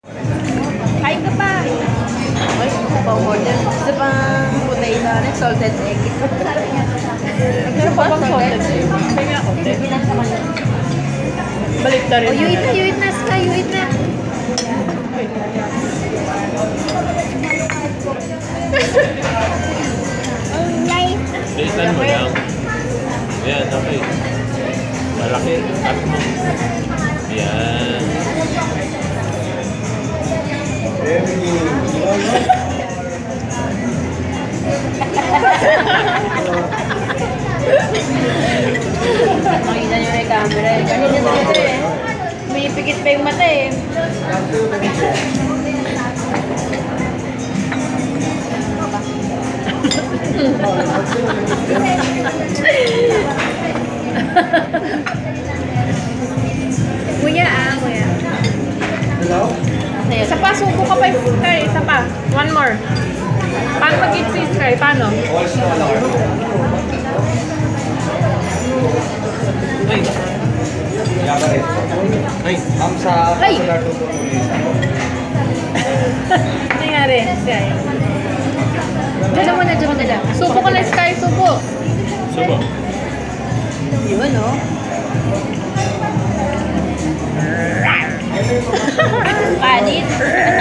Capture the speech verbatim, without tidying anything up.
Kain ka pa. Ay, pa-order. Gusto pang potato, salted egg. Meron pa bang salted egg? Kaya nga konti. Balik na rin. Oh, you eat na, you eat na, Sky, you eat na. Bilisan mo lang. Ayan, okay. Malaki. Sabi mo. Ayan. Makita nyo na yung camera eh. Ganyan nyo dito eh. Pinipikit pa yung mata eh. Kuya ah, kuya. Hello? Isa pa, subo ka pa yung Sky. Isa pa. One more. Paano mag-eat si Sky? Paano? All small ako. Ay. Yaga rin. Ay. Ang sa Ay! popular tutulis ako. Nangyari, Sky. Dala mo na, dala mo na. Subo ka na, Sky. Subo. Subo. Yun oh. Panit.